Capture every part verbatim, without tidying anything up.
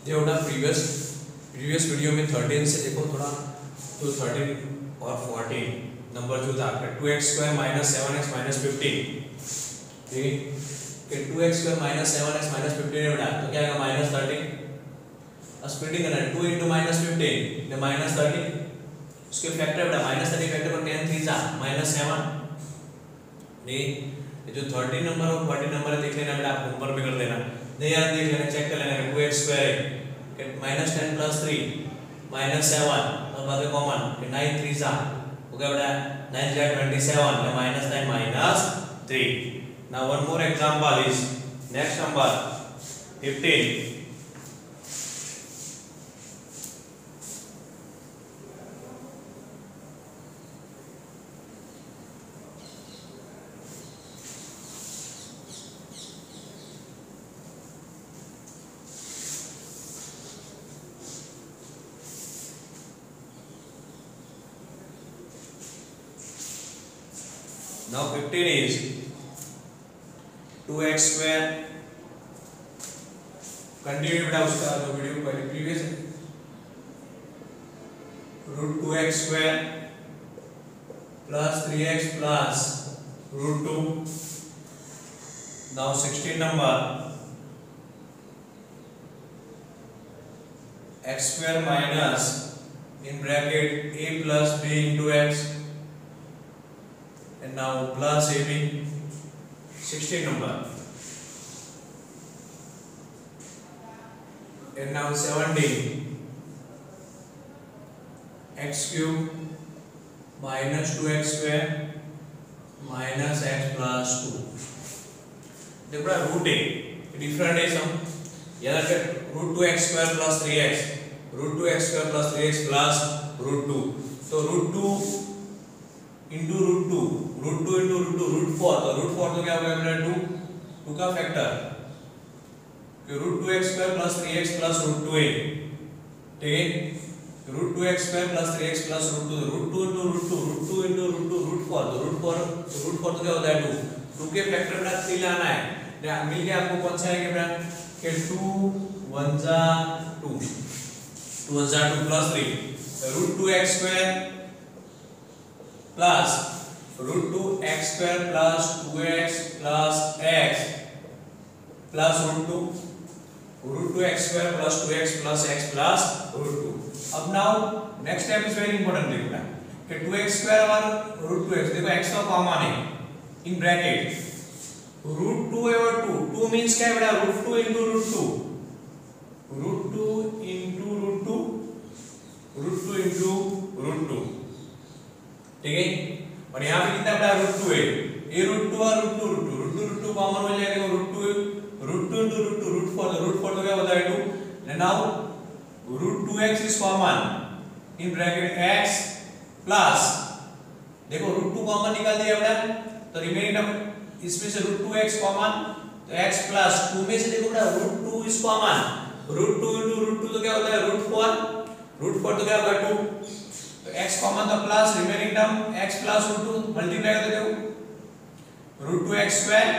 जो अपना previous previous video में थर्टीन से देखो थोड़ा तो थर्टीन और फोर्टीन नंबर जो था two x square minus seven x minus fifteen, ठीक है कि two x square minus seven x minus fifteen है बेटा, तो क्या आएगा माइनस थर्टीन। अब स्प्लिटिंग करना है, टू इंटू माइनस फिफ्टीन तो माइनस थर्टीन, उसके फैक्टर बेटा माइनस थर्टीन फैक्टर पर टेन थ्री जा माइनस सेवन। नहीं ये जो थर्टीन नंबर और फोर्टीन नंबर है देख लेना बेटा, आप ऊपर में कर देना, नहीं यार देख लेना, चेक कर लेना टू एक्स स्क्वायर है minus ten plus three minus seven और बाद में कॉमन नाइन थ्री जा हो गया बेटा, नाइन थ्री ट्वेंटी सेवन या minus nine minus three. Now one more example is next number fifteen. Now fifteen is two x square, continue बेटा उसका जो वीडियो पहले previous root two x square plus three x plus root two. Now sixteen number x square minus in bracket a plus b into x and now plus a b. sixteen number and now seventeen x cube minus two x square minus x plus two। देखो root a different है sum, याद रखें root two x square plus three x, root two x square plus three x plus root two, तो root two into root two, root two into root two root four, तो root four तो क्या होगा बेटा two, two का factor कि root two x square plus three x plus root two a, ठीक है root two x square plus three x plus root two, root two into root two, root two into root two root four, तो root four root four तो क्या होता है two, two के factor बेटा three लाना है, मिल गया आपको कौन सा है बेटा कि टू वन जा टू, टू वन जा two plus three root two x square plus root two x square plus two x plus x plus root two, root two x square plus two x plus x plus root two. अब now next step is very important, देखना कि two x square और root two x, देखो x का common है in bracket root two और to, to means क्या है बेटा root two into root two, root two into root two, root two into root two, ठीक है। और यहाँ पे कितना बड़ा रूट टू है, ये रूट टू और root two, root two root two root two common हो जाएगा, root two root two into root two root four, root four तो क्या होता है two, now root two x is common in bracket x plus, देखो root two common निकाल दिया बेटा, तो रिमेनिंग टर्म इसमें से रूट टू एक्स कॉमन, तो एक्स प्लस टू में से देखो बेटा root two is common, root two into root two तो क्या होता है रूट फोर, रूट फोर तो क्या होगा टू, तो x कॉमन तो plus remaining term x plus root two multiply कर देते हो root two x square,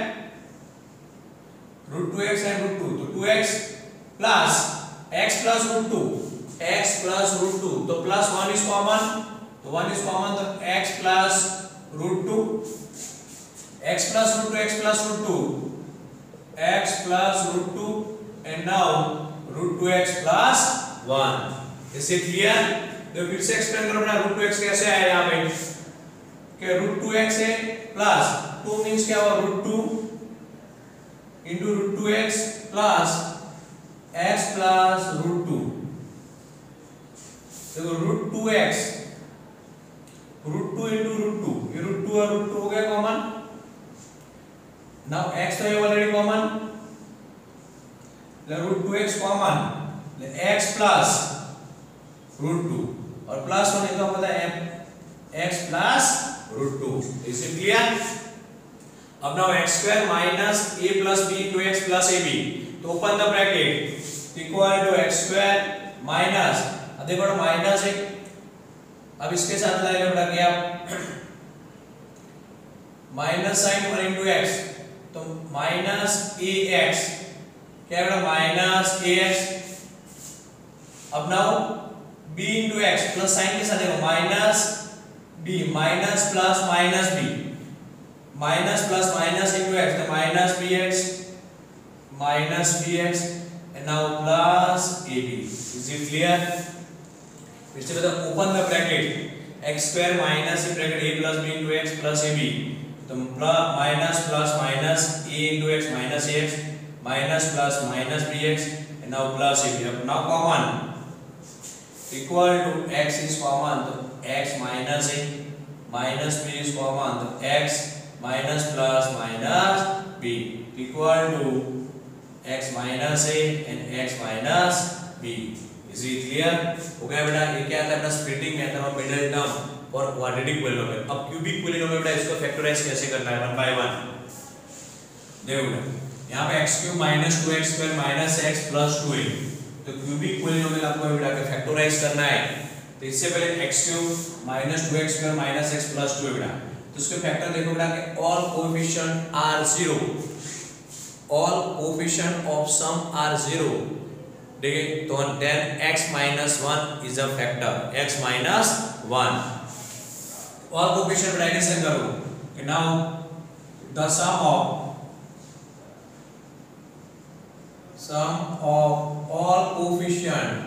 root two x and root two, तो two x plus x plus root two, x plus root two, तो plus one is common, तो one is common तो x plus root two, x plus root two, x plus root two, x plus root two and now root two x plus one. इसे clear? तो फिर से explain करो ना root two x कैसे आया यहाँ पे कि रूट टू एक्स है प्लस टू मींस क्या हुआ root two into root two x plus x plus root two, देखो root two x root two into root two, ये रूट टू और रूट टू हो गया कॉमन, नाउ एक्स तो है already common, root two x common, x plus root two और plus होने का मतलब है x प्लस रूट टू, इसे क्लियर। अब now x square minus a plus b into x plus ab, तो open the bracket equal to x square minus, अब देखो माइनस है, अब इसके साथ लाएगा बेटा क्या minus sign one into x, तो माइनस ax क्या बेटा माइनस ax अब now b into x plus sign के साथ देखो minus b minus plus minus b minus plus minus into x तो minus bx minus bx and now plus ab. Is it clear? फिर से बताओ open the bracket x square minus in bracket a plus b into x plus ab तो minus plus minus a into x minus ax minus plus minus bx and now plus ab. अब now common equal to x is common तो x minus a minus b is common तो x minus plus minus b equal to x minus a and x minus b. Is it clear? हो गया बेटा. ये क्या था अपना splitting method of middle term और क्वाड्रेटिक पॉलिनोमियल. अब क्यूबिक पॉलिनोमियल बेटा इसको फैक्टराइज कैसे करना है वन बाय वन. देखो बेटा यहाँ पे x cube minus two x square minus x plus two a तो क्यूबिक पॉलिनोमियल आपको बेटा के फैक्टराइज करना है. तो इससे पहले x cube minus two x square minus x plus two बेटा तो उसके फैक्टर देखो बेटा कि all coefficient are zero, all coefficient of sum are zero. ठीक है तो then x minus one is a factor, x minus one. all coefficient बेटा कैसे करो कि now the sum of sum of all coefficient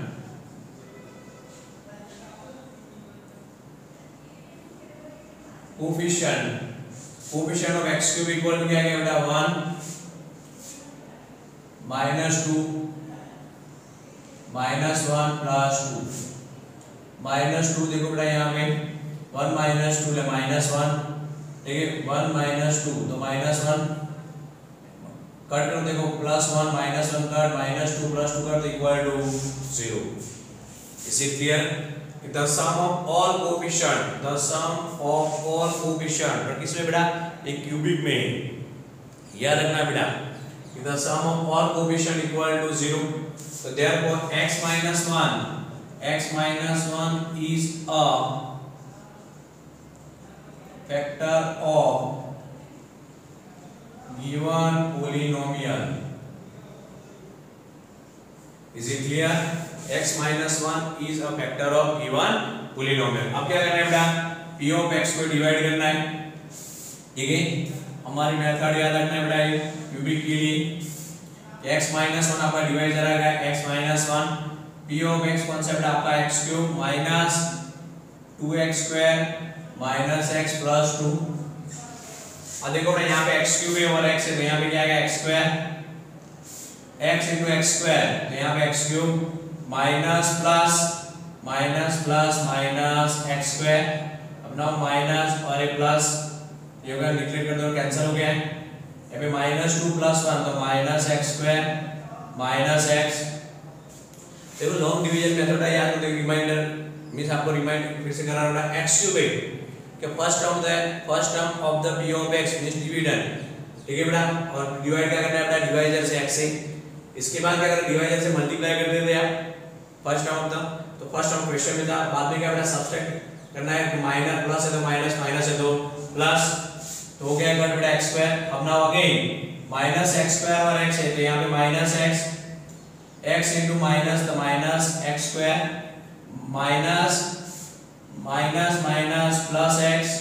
coefficient coefficient of x cube equal to क्या है बेटा one minus two minus one plus two minus two देखो बेटा यहाँ पे वन minus टू ले minus वन. ठीक है वन minus टू तो minus वन कट कर देखो plus one minus one cut minus two plus two cut equal to zero. Is it clear? The sum of all coefficient the sum of all coefficient पर किसमें बेटा एक cubic में याद रखना बेटा the sum of all coefficient equal to zero. so therefore x minus one x minus one is a factor of given polynomial. Is it clear? x minus one is a factor of given polynomial. अब क्या करना है बेटा p of x को divide करना है. ठीक है हमारी मेथड याद रखना है बेटा ये क्यूबिक के लिए x minus वन आपका डिवाइजर आ गया x minus one p of x कौन सा बेटा आपका x cube minus two x square minus x plus two. अब देखो ना यहाँ पे x क्यूब है और x है तो यहाँ पे क्या आएगा x square x into x square तो यहाँ पे x cube minus plus minus plus minus x square. अब ना माइनस और ये प्लस ये अगर निकलेट कर दो कैंसिल हो गया है. यहाँ पे माइनस टू प्लस वन तो minus x square minus x. देखो लॉन्ग डिवीजन मेथड है यार तो रिमाइंडर मींस आपको रिमाइंड फिर से करना होगा x क्यूब है कि first term the first term of the p of x means dividend. ठीक है बेटा और डिवाइड क्या करना है बेटा डिवाइजर से x से. इसके बाद क्या करना डिवाइजर से मल्टीप्लाई कर देते हैं फर्स्ट टर्म ऑफ द तो फर्स्ट टर्म क्वेश्चन में था. बाद में क्या बेटा सब्ट्रैक्ट करना है माइनस प्लस है तो माइनस माइनस है तो प्लस तो हो गया कट बेटा x स्क्वायर. अब now again minus x square और x है तो यहाँ पे minus x x into minus तो minus x square minus minus minus plus x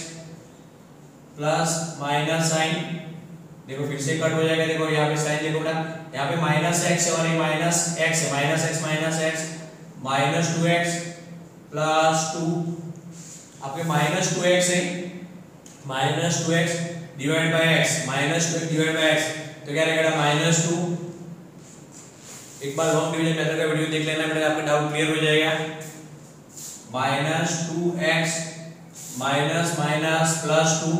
plus minus sign. देखो फिर से कट हो जाएगा. देखो यहाँ पे साइन देखो बेटा यहाँ पे माइनस x है और ये माइनस x है minus x minus x minus two x plus two. आपके माइनस टू एक्स है minus two x divide by x minus two x divide by x तो क्या रहेगा माइनस टू. एक बार लॉन्ग डिवीजन मेथड का video देख लेना बेटा आपका डाउट क्लियर हो जाएगा. Minus two x minus minus plus two.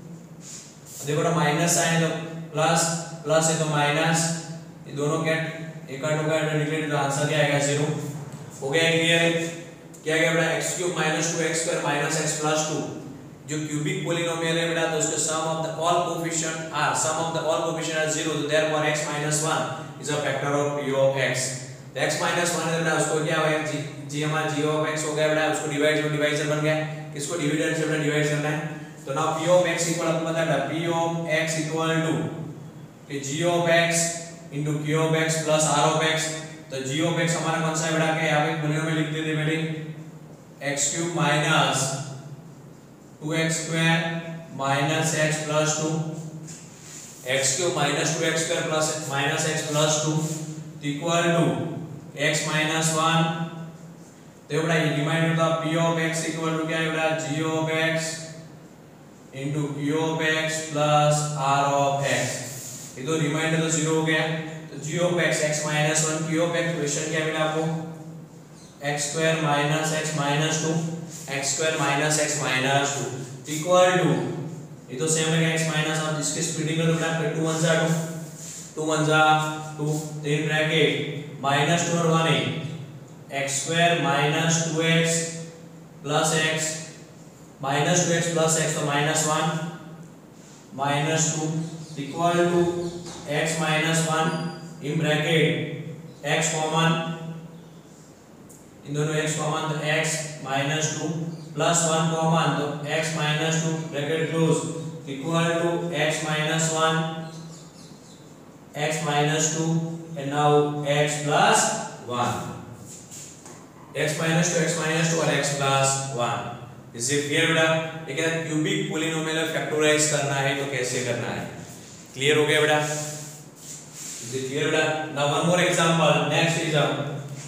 देखो ना माइनस साइन तो प्लस प्लस है तो माइनस ये दोनों कैट एक कट होगा निकले तो आंसर क्या आएगा जीरो. हो गया क्लियर? क्या गया बेटा x cube minus two x square minus x plus two जो क्यूबिक पॉलिनोमियल है बेटा तो उसके sum of the all coefficient are sum of the all coefficient are zero तो therefore x minus one is a factor of p of x. तो x minus one है बेटा उसको क्या होगा g g हमारा g of x हो गया बेटा उसको डिवाइड में डिवाइजर बन गया. किसको डिविडेंड से बेटा डिवाइड करना है तो now p of x equal आपको पता है बेटा p of x equal to कि g of x into q of x plus r of x. तो जी ऑफ एक्स हमारा कौन सा है बेटा, के यहाँ पे बोलियो में लिख देते बेटे x cube minus two x square minus x plus two, x cube minus two x square plus minus x plus two equal to x minus one. तो बेटा ये रिमाइंडर था p of x equal to क्या है बेटा, g of x into q of x plus r of x. ये तो remainder तो जीरो हो गया, तो g of x x minus one, q of x question क्या बेटा आपको x square minus x minus two, x square minus x minus two equal to, ये तो सेम है एक्स माइनस वन, इसकी स्प्लिटिंग कर दो बेटा, टू वन जा टू, टू वन जा टू, तो इन ब्रैकेट माइनस टू और वन है x square minus two x plus x minus two x plus x, तो minus one minus two equal to x minus one in bracket x common, इन दोनों x common, तो x minus two plus one common, तो x minus two bracket close equal to x minus one x minus two and now x plus one, x minus two x minus two और x plus one. Is it clear बेटा? लेकिन cubic polynomial factorise करना है तो कैसे करना है, clear हो गया बेटा? इज इट क्लियर बेटा? Now one more example, next is a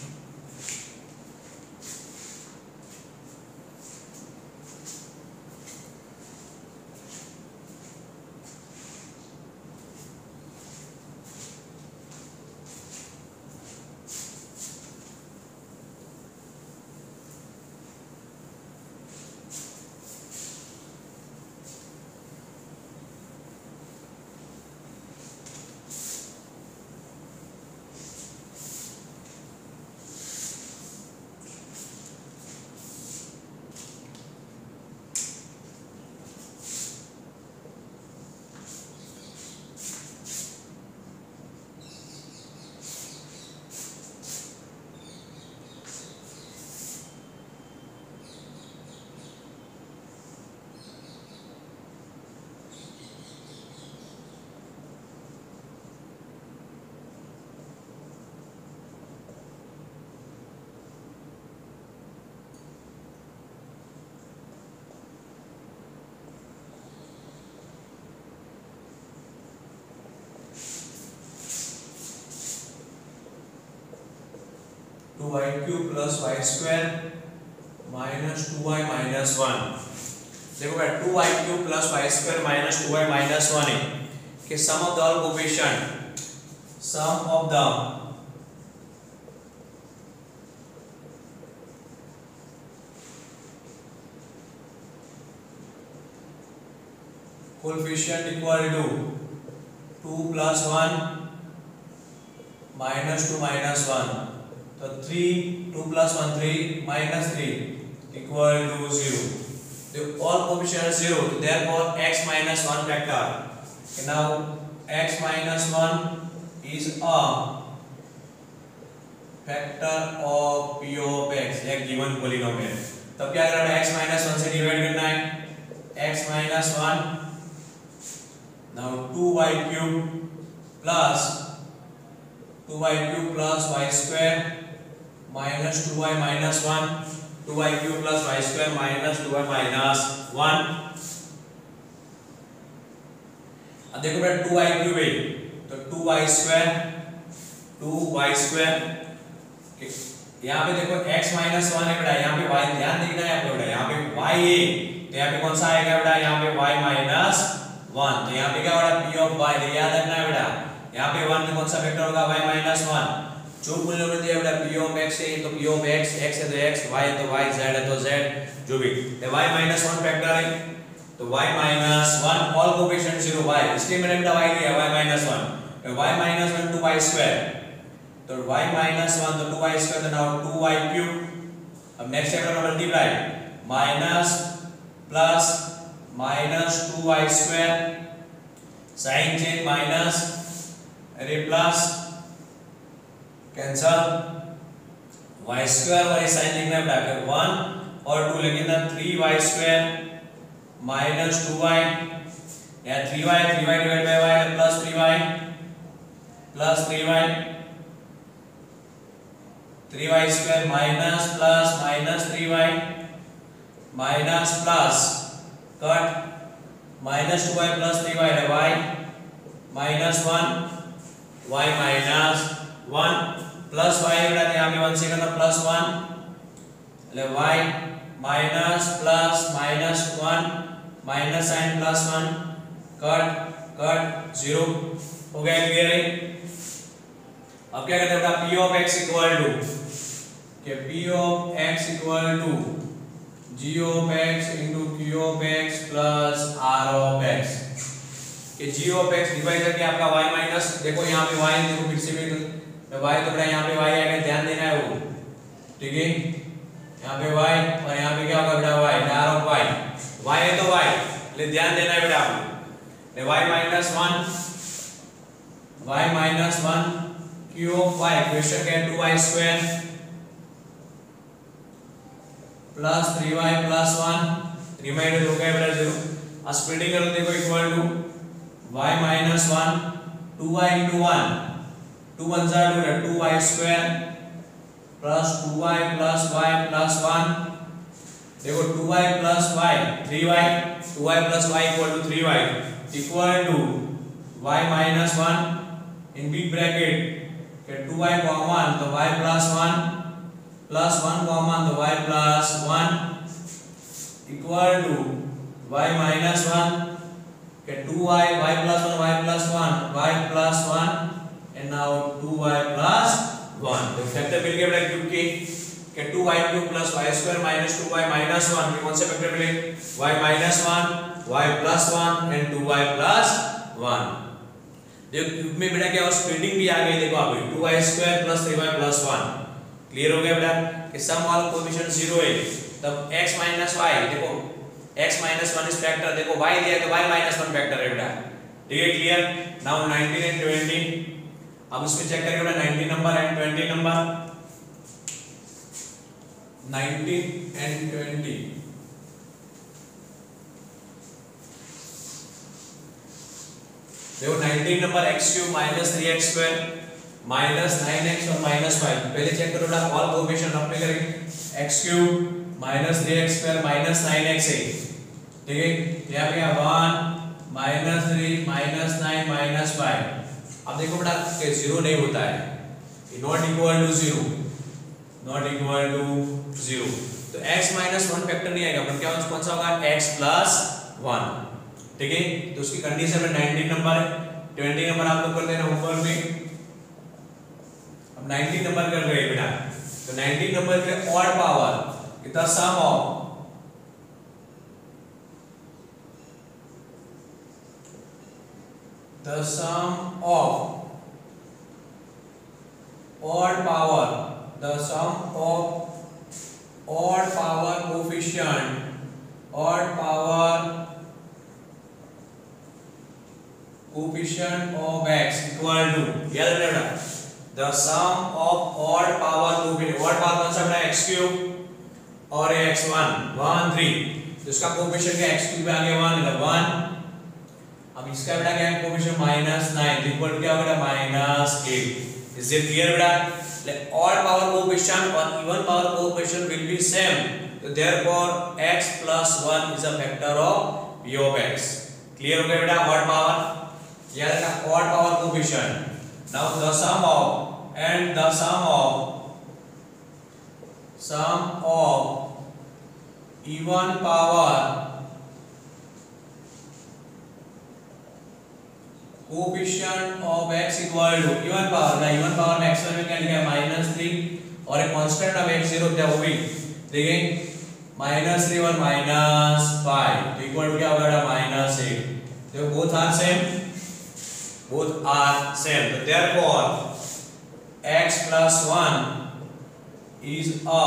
two y cube plus y square minus two y minus one. देखो बेटा two y cube plus y square minus two y minus one है कि sum of the all coefficient, sum of the coefficient equal to two plus one minus two minus one, तो three, two plus one three minus three equal to zero. The all coefficients are zero, so therefore x minus one factor. Okay, now x minus one is a factor of p of x, एक given polynomial. तब क्या करना है, x minus one से divide करना है, x minus one, now two y cube plus two y cube plus y square minus two y minus one, two y cube plus y square minus two y minus one. अब देखो बेटा two y cube है तो two y square, two y square, यहाँ पे देखो x minus one है बेटा, यहाँ पे y ध्यान देखना है आपको बेटा, यहाँ पे y है तो यहाँ पे कौन सा आएगा बेटा, यहाँ पे y minus वन, तो यहाँ पे क्या बेटा p of y, तो याद रखना है बेटा, यहाँ पे वन में कौन सा वेक्टर होगा y minus वन। जो मूल्य में दिया बेटा p of x है तो p of x, x है तो x, y है तो y, z है तो z, जो भी तो y minus वन फैक्टर है तो y minus one all coefficient zero y, इसलिए मैंने बेटा y लिया y minus वन, तो y minus one two y square, तो y minus वन तो टू y स्क्वायर, तो नाउ टू y क्यूब। अब नेक्स्ट चैप्टर में multiply minus plus minus two y square, sign change minus, अरे plus cancel, y square वाले sign लिखना है बेटा, वन और टू लिखना three y square minus two Y, या three y, three y divide by y, plus three y plus three y three y square minus plus minus three y minus plus cut minus two y plus three y y minus one y minus one plus y बड़ा यहाँ पे one से करना plus one ले y minus plus minus one minus sign plus one cut cut zero हो गया clear है। अब क्या करते हैं p of x equal to के p of x equal to g of x into q of x plus r of x कि g of x divide करके आपका y माइनस देखो यहाँ पे y देखो फिर से भी तो y तो बड़ा यहाँ पे y आएगा ध्यान देना है वो ठीक है यहाँ पे y और यहाँ पे क्या होगा बेटा y r of y y है तो y ले ध्यान देना है बेटा आपको ले y minus one y minus one q of y question क्या है two y square plus three y plus one remainder हो गया बेटा जीरो अब स्प्लिटिंग करो देखो equal to y minus one two y into one two one जा two two y square plus two y plus y plus one देखो two y plus y three y two y plus y equal to three Y equal to y minus one in big bracket के two y common तो y plus one plus one common तो y plus one equal to y minus one के two y y plus one y plus one y plus one and now two y plus one तो factor मिल गया बेटा cube के के two y cube plus y square minus two y minus one ये कौन से फैक्टर मिले y minus one y plus one and two y plus one देखो क्यूब में बेटा क्या और स्प्लिटिंग भी आ गई देखो आप two y square plus three y plus one clear हो गया बेटा कि सम ऑल कोएफिशिएंट जीरो है तब x minus y देखो x minus वन इस फैक्टर देखो y दिया तो y minus वन फैक्टर है बेटा ठीक है clear now nineteen and twenty अब इसमें चेक करेंगे बेटा nineteen number and twenty number nineteen and twenty देखो nineteen number x cube minus three x square minus nine x और माइनस फाइव पहले चेक करो बेटा ऑल कोएफिशिएंट अप्लाई करेंगे x cube minus three x square minus nine x है ठीक है यहाँ पे one minus three minus nine minus five अब देखो बेटा कि जीरो नहीं होता है not equal to zero not equal to zero तो x माइनस वन फैक्टर नहीं आएगा पर क्या कौन सा होगा x प्लस वन ठीक है तो उसकी कंडीशन में नाइनटीन नंबर है ट्वेंटी नंबर आप लोग कर देना होमवर्क में अब नाइनटीन नंबर कर रहे हैं बेटा तो नाइनटीन नंबर के odd power the sum of the sum of odd power the sum of odd power coefficient odd power coefficient of x equal to याद रखना the sum of odd power coefficient odd power कौन सा बना x cube और x one one three तो इसका coefficient क्या x cube आ गया वन मतलब वन अब इसका बेटा क्या है coefficient minus nine equal to क्या होगा minus eight is it clear बेटा ऑड पावर कोएफिशिएंट और even power coefficient will be same तो therefore x plus one is a factor of p of x clear हो गया बेटा odd power याद रखना odd power coefficient now the sum of and the sum of sum of even power coefficient of x equal to even power ना even power में x में क्या लिखा है माइनस थ्री और एक कांस्टेंट अब x जीरो क्या वो भी देखें माइनस थ्री और माइनस फाइव तो इक्वल टू क्या होगा माइनस एट देखो both are same both are same तो therefore x plus one is a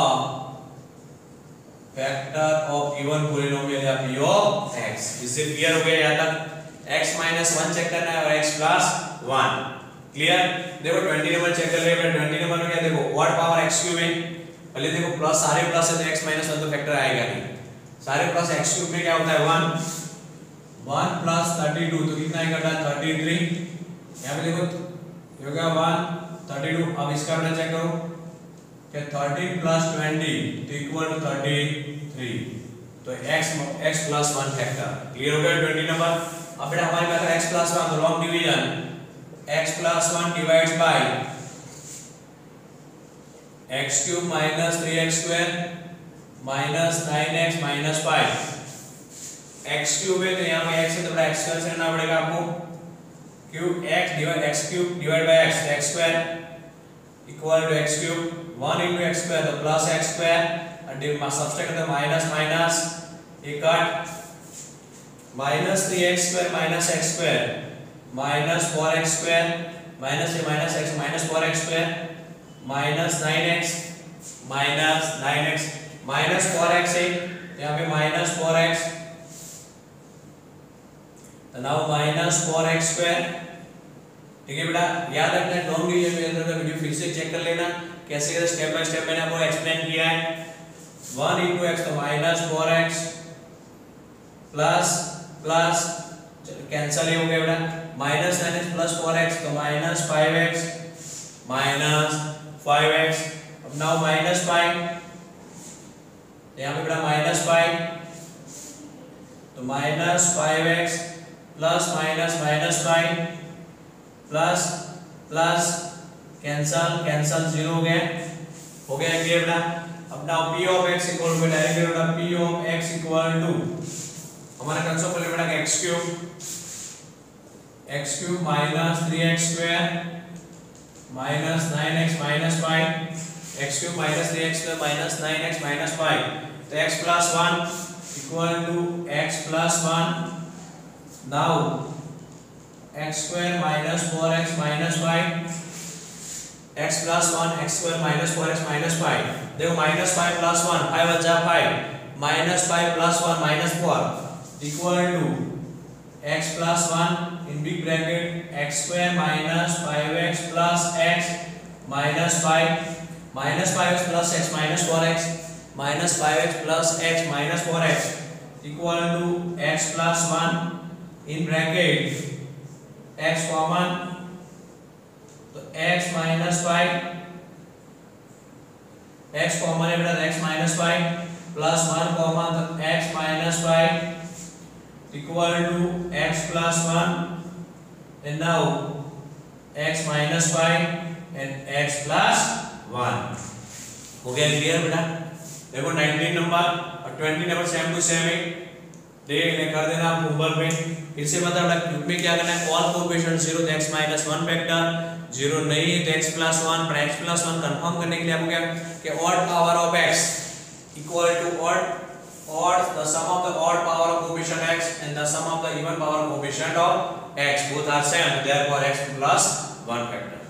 factor of even polynomial या p of x इससे क्लियर हो गया यहाँ तक x minus वन चेक करना है और x plus वन क्लियर देखो ट्वेंटी नंबर चेक कर रहे हैं ट्वेंटी नंबर में क्या देखो व्हाट पावर x क्यूब है पहले देखो प्लस सारे प्लस है तो x minus वन तो फैक्टर आएगा नहीं सारे प्लस x क्यूब में क्या होता है one one plus thirty two तो कितना आएगा थर्टी थ्री यहाँ पे देखो ये हो गया वन थर्टी टू अब इसका बेटा चेक करो कि थर्टीन प्लस ट्वेंटी तो इक्वल टू थर्टी थ्री, तो x x plus one factor. Clear हो गया ट्वेंटी नंबर। अब बेटा हमारे पास x प्लस वन तो long division x plus one divides by x cube minus three x square minus nine x minus five. x cube है तो यहाँ पे x है तो बड़ा x स्क्वायर से करना पड़ेगा आपको, cube x divide x cube divide by x x square equal to x cube, one into x square तो प्लस x स्क्वायर और सब्सट्रैक्ट करते माइनस माइनस ये cut, minus three x square minus x square minus four x square minus ये minus x minus four x square minus nine x minus nine x minus four x है यहाँ पे minus four x, तो now minus four x square. ठीक है बेटा, याद रखना लॉन्ग डिवीजन में अंदर का वीडियो फिर से चेक कर लेना कैसे कैसे स्टेप बाय स्टेप मैंने आपको एक्सप्लेन किया है। वन into x तो minus four x plus plus cancel ही हो गया बेटा, minus nine x plus four x तो minus five x minus five x. अब नाउ माइनस फाइव, यहाँ पे बेटा माइनस फाइव तो minus five x plus minus minus five plus plus cancel cancel zero हो गया हो गया क्लियर बेटा। अब now p of x equal to direct बेटा p of x equal to हमारा कंसेप्ट बोले बेटा x cube x cube minus three x square minus nine x minus five, x cube minus three x square minus nine x minus five, तो x plus one equal to x plus one. Now x square minus four x minus five, x plus one x square minus four x minus five, देखो minus five plus one five बचा five minus five plus one minus four equal to x plus one in big bracket x square minus five x plus x minus five minus five x plus x minus four x minus five x plus x minus four x equal to x plus one in bracket x common तो x minus five, x common है बेटा x minus five plus one common तो x minus five equal to x plus one and now x minus five and x plus one. हो गया clear बेटा। देखो nineteen number और twenty number same to same है, देख कर देना आप होमवर्क में। फिर से बता बेटा क्यूब में क्या करना है, ऑल कोएफिशिएंट जीरो तो x minus one factor, zero नहीं है तो x प्लस वन, पर x प्लस वन कंफर्म करने के लिए आपको क्या कि odd power of x equal to odd odd the sum of the odd power of coefficient x and the sum of the even power of coefficient of x both are same, therefore x plus one factor.